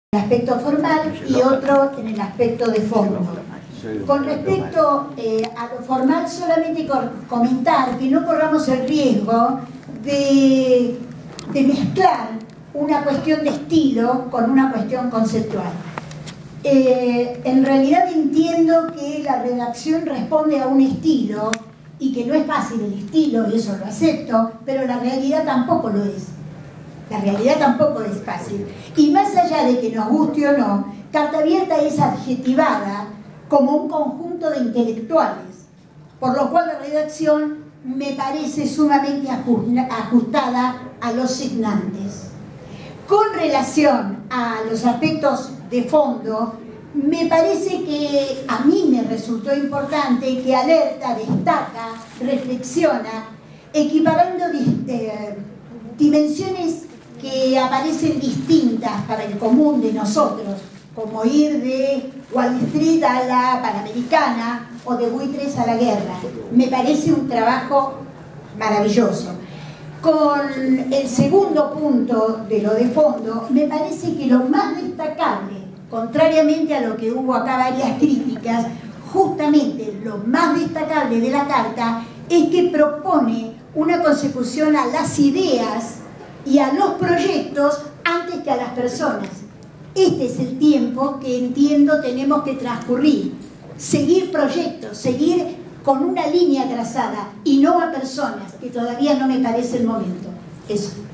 el aspecto formal y otro en el aspecto de fondo. Con respecto a lo formal, solamente comentar que no corramos el riesgo de mezclar una cuestión de estilo con una cuestión conceptual. En realidad entiendo que la redacción responde a un estilo y que no es fácil el estilo, y eso lo acepto, pero la realidad tampoco lo es. La realidad tampoco es fácil. Y más allá de que nos guste o no, Carta Abierta es adjetivada como un conjunto de intelectuales, por lo cual la redacción me parece sumamente ajustada a los signantes. Con relación a los aspectos de fondo, me parece que a mí me resultó importante que alerta, destaca, reflexiona, equiparando dimensiones que aparecen distintas para el común de nosotros, como ir de Wall Street a la Panamericana o de buitres a la guerra. Me parece un trabajo maravilloso. Con el segundo punto de lo de fondo, me parece que lo más destacable, contrariamente a lo que hubo acá varias críticas, justamente lo más destacable de la carta es que propone una consecución a las ideas y a los proyectos antes que a las personas. Este es el tiempo que entiendo tenemos que transcurrir, seguir proyectos, seguir con una línea trazada y no a personas, que todavía no me parece el momento. Eso.